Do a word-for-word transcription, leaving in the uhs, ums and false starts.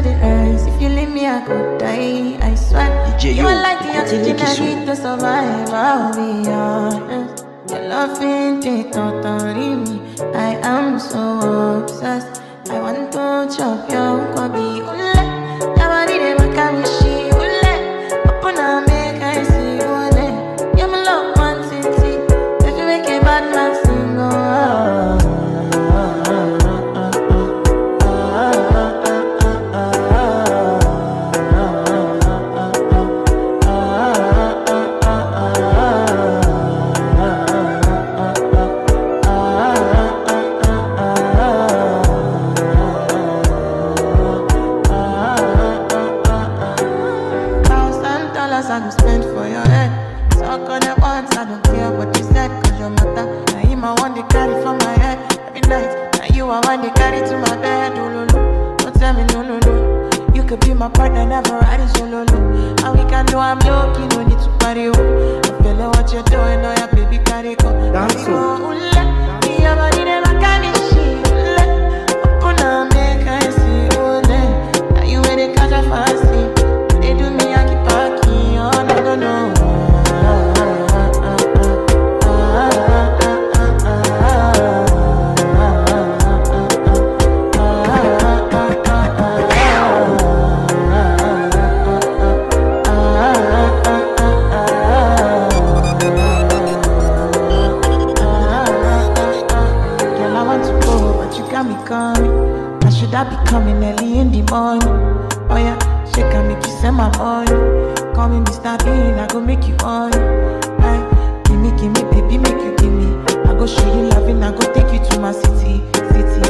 the earth. If you leave me, I could die. I swear. You are like the oxygen I need to survive. I'll be honest. Your love ain't it, totally me. I am so obsessed. I want to chop your kwabi. Ule, nobody dey make me she. Ule, open and make I see. Ule, you're my love one city. If you make a bad man sing, oh. I go spend for your head. Talk on it once, I don't care what you said. Cause your matter, now you my one they carry from my head. Every night, now you are one they carry to my bed. Oh, no, no, don't tell me no, no, no. You could be my partner, never riding solo, no. And we can do I'm low-key, no need to party, oh. I feel like what you're doing, oh yeah, baby, carry go. Dance, oh. Your body never can be shit. Open up, make I see, oh, now you where they catch a fancy. They do me, I keep parking, oh, no, no, no. Girl, I want to go, but you got me coming. I should I be coming early in the morning? Oh yeah, shake and make you send my money. Call me Mister Bean, I go make you on. Aye, gimme, gimme, baby, make you gimme. I go show you loving, I go take you to my city, city.